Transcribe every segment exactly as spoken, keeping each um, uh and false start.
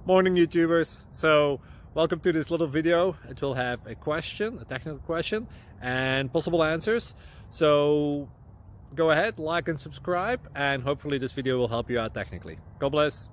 Morning YouTubers. So welcome to this little video. It will have a question, a technical question, and possible answers. So go ahead, like and subscribe, and hopefully this video will help you out technically. God bless.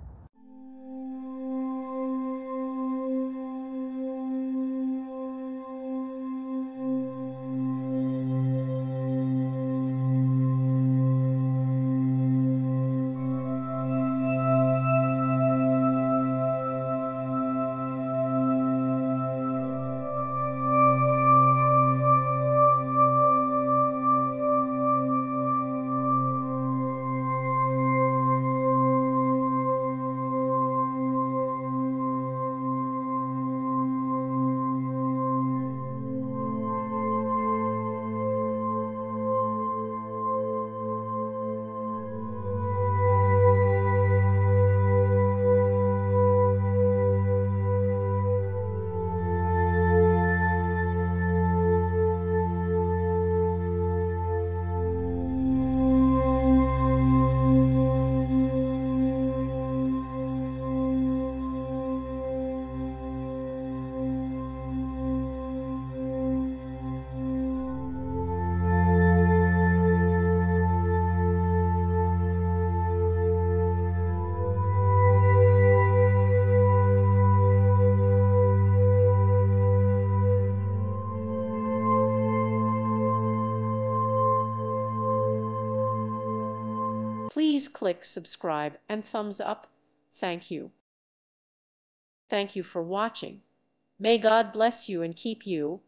Please click subscribe and thumbs up. Thank you. Thank you for watching. May God bless you and keep you.